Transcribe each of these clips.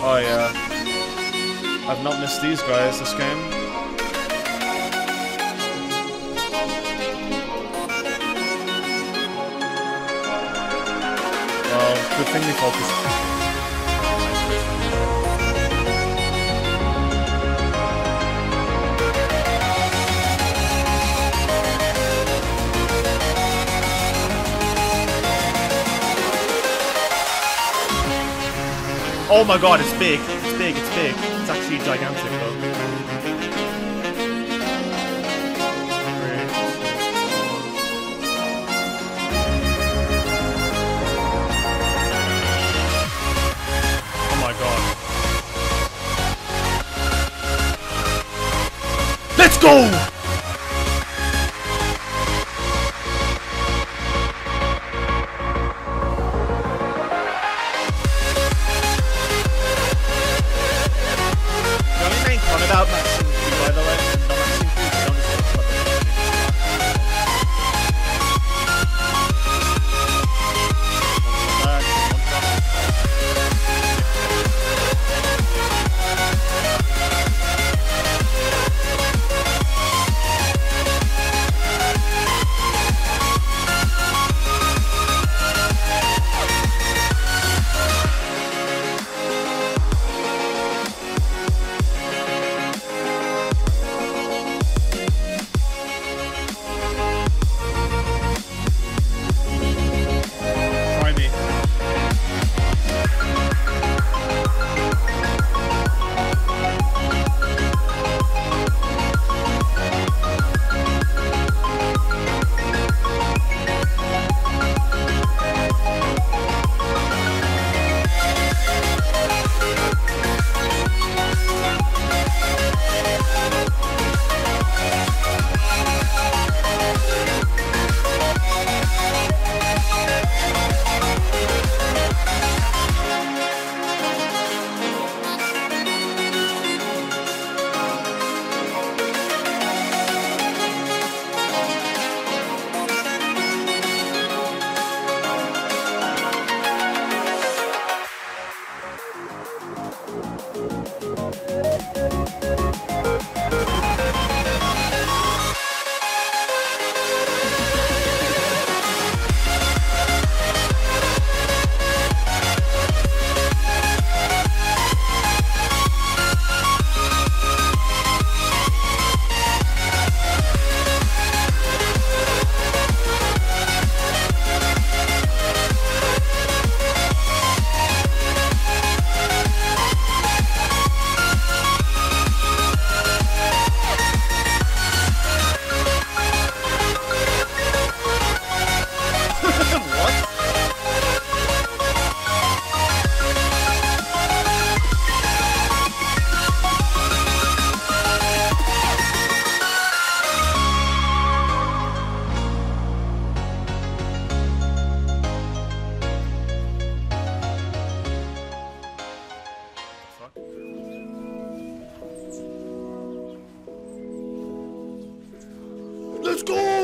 Oh yeah. I've not missed these guys this game. Well, good thing we focused. Oh my god, it's big. It's big, it's big. It's actually gigantic though. Oh my god. Let's go! About Maxine Q, by the way, and not Maxine Q, we don't just talk about Let's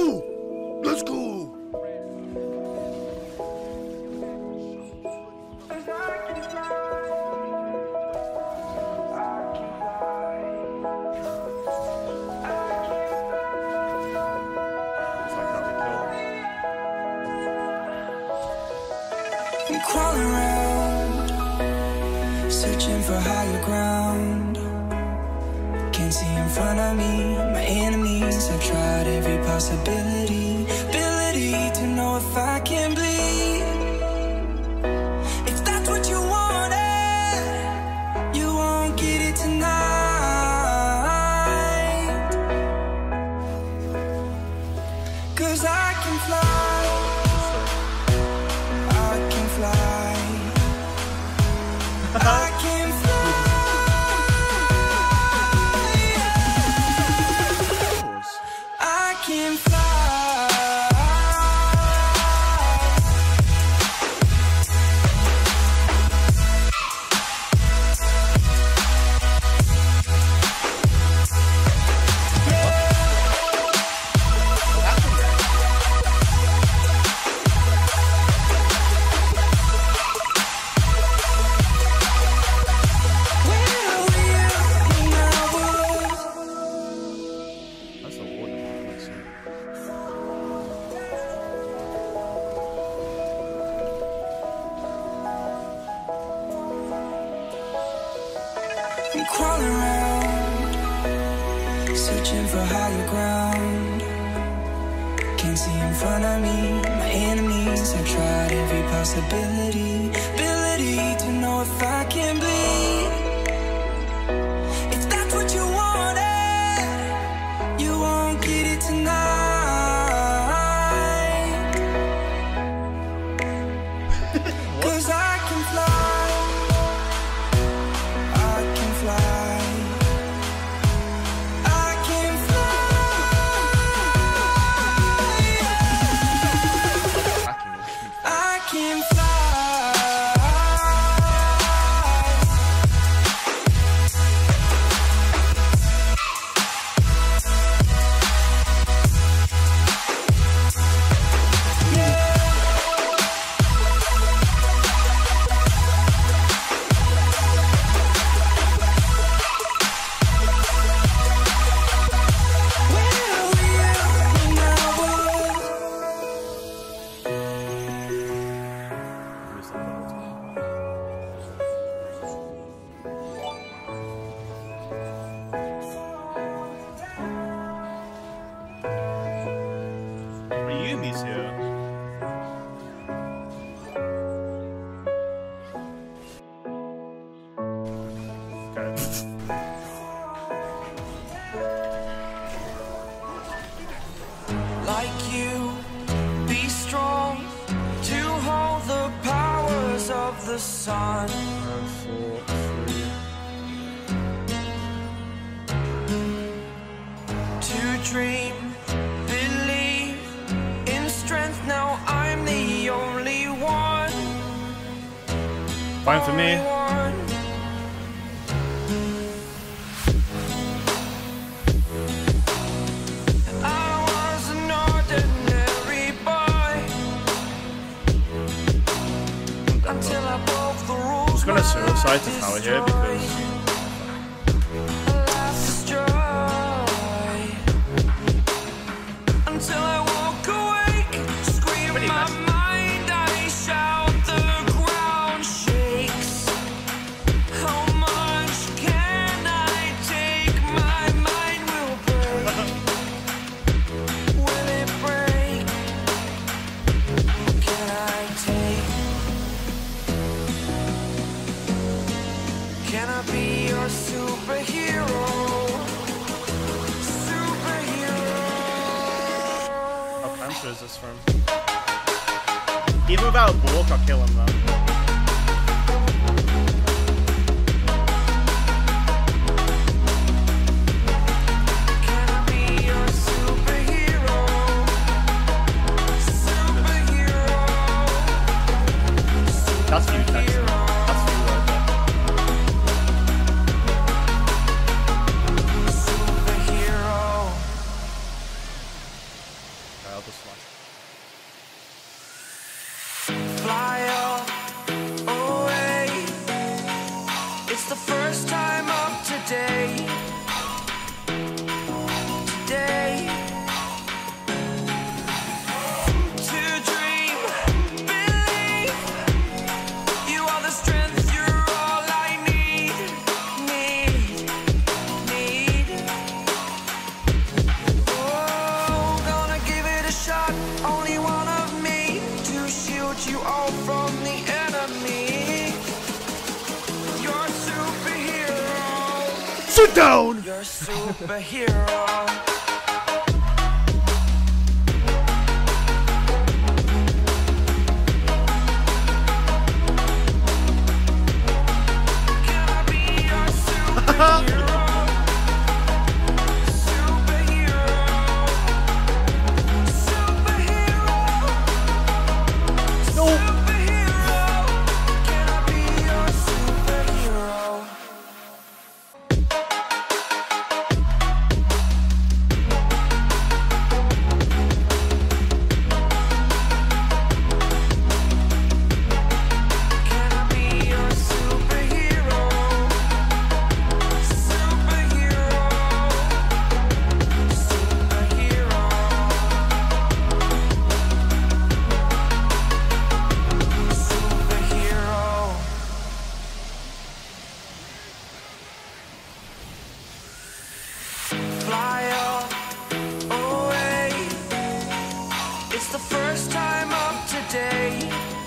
go! Let's go! I'm crawling around, searching for higher ground. Can't see in front of me, my enemies. I've tried every possibility, ability to know if I can bleed. If that's what you wanted, you won't get it tonight. 'Cause I can fly. I can fly. I can fly. crawling around, searching for higher ground. Can't see in front of me, my enemies. I've tried every possibility, ability to know if I can bleed. If that's what you wanted, you won't get it tonight. 'Cause I can fly, I can fly. Ryumi's here. Okay. Like you, be strong to hold the powers of the sun. 4, 3. To dream, believe in strength. Now I'm the only one. Fine for me. I was an ordinary boy until I broke the rules. I'm gonna suicide to power here because until I walk awake, scream Pretty my messy. mind, I shout, the ground shakes. How much can I take? My mind will break. Will it break? What can I take? Can I be your superhero? what country is this from? Even without a walk, I'll kill him though. Can I be your superhero? Superhero. That's you, Texas. That's you right there. Superhero. Okay, I'll just flash. Fly away. It's the first time of today. Today. To dream, believe. You are the strength, you're all I need. Need. Oh, gonna give it a shot. Only one of me to shield you all from the enemy. You're a superhero. Sit down! You're a superhero. Can I be your superhero? Superhero. Superhero. No! Superhero. Can I be your superhero? It's the first time of today.